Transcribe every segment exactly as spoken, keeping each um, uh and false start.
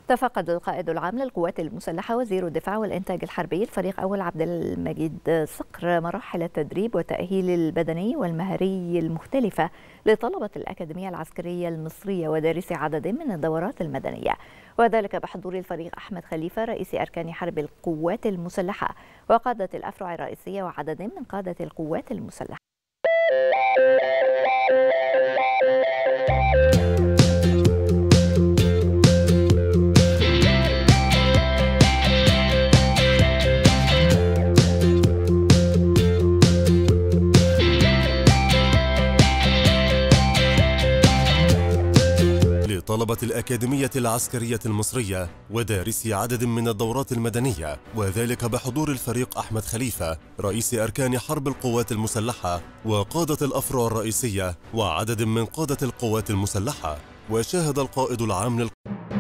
تفقد القائد العام للقوات المسلحة وزير الدفاع والإنتاج الحربي الفريق أول عبد المجيد صقر مراحل التدريب والتأهيل البدني والمهري المختلفة لطلبة الأكاديمية العسكرية المصرية ودارسي عدد من الدورات المدنية، وذلك بحضور الفريق أحمد خليفة رئيس أركان حرب القوات المسلحة وقادة الأفرع الرئيسية وعدد من قادة القوات المسلحة. طلبة الأكاديمية العسكرية المصرية ودارسي عدد من الدورات المدنية، وذلك بحضور الفريق أحمد خليفة رئيس أركان حرب القوات المسلحة وقادة الأفرع الرئيسية وعدد من قادة القوات المسلحة. وشاهد القائد العام لل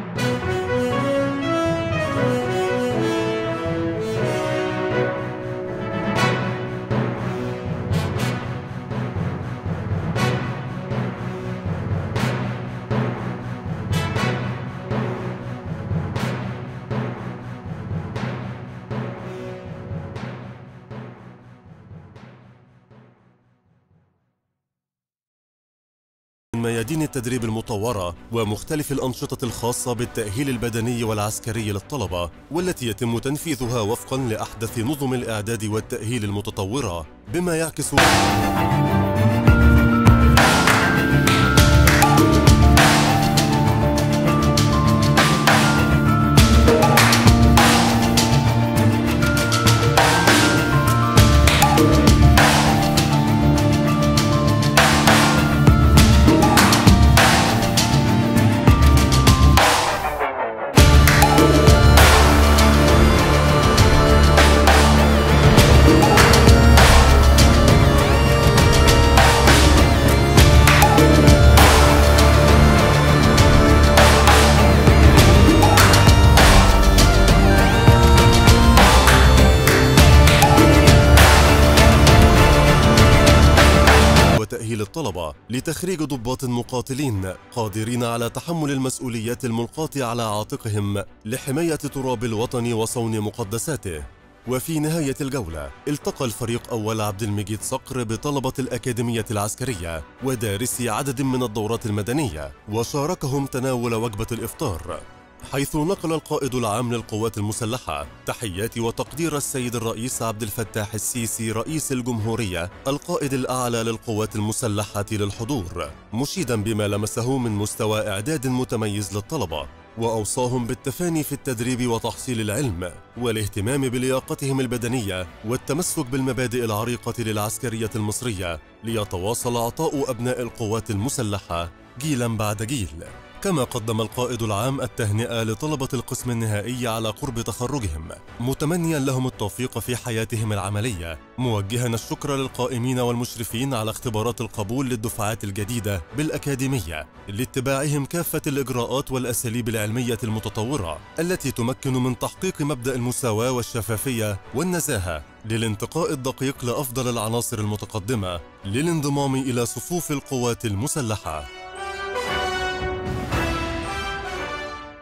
من ميادين التدريب المطورة ومختلف الأنشطة الخاصة بالتأهيل البدني والعسكري للطلبة، والتي يتم تنفيذها وفقاً لأحدث نظم الإعداد والتأهيل المتطورة، بما يعكس تأهيل الطلبة لتخريج ضباط مقاتلين قادرين على تحمل المسؤوليات الملقاة على عاتقهم لحماية تراب الوطن وصون مقدساته. وفي نهاية الجولة التقى الفريق أول عبد المجيد صقر بطلبة الأكاديمية العسكرية ودارسي عدد من الدورات المدنية، وشاركهم تناول وجبة الإفطار، حيث نقل القائد العام للقوات المسلحة تحيات وتقدير السيد الرئيس عبد الفتاح السيسي رئيس الجمهورية القائد الأعلى للقوات المسلحة للحضور، مشيدا بما لمسه من مستوى إعداد متميز للطلبة، وأوصاهم بالتفاني في التدريب وتحصيل العلم والاهتمام بلياقتهم البدنية والتمسك بالمبادئ العريقة للعسكرية المصرية ليتواصل عطاء أبناء القوات المسلحة جيلا بعد جيل. كما قدم القائد العام التهنئة لطلبة القسم النهائي على قرب تخرجهم، متمنيا لهم التوفيق في حياتهم العملية، موجها الشكر للقائمين والمشرفين على اختبارات القبول للدفعات الجديدة بالأكاديمية لاتباعهم كافة الإجراءات والأساليب العلمية المتطورة التي تمكن من تحقيق مبدأ المساواة والشفافية والنزاهة للانتقاء الدقيق لأفضل العناصر المتقدمة للانضمام إلى صفوف القوات المسلحة.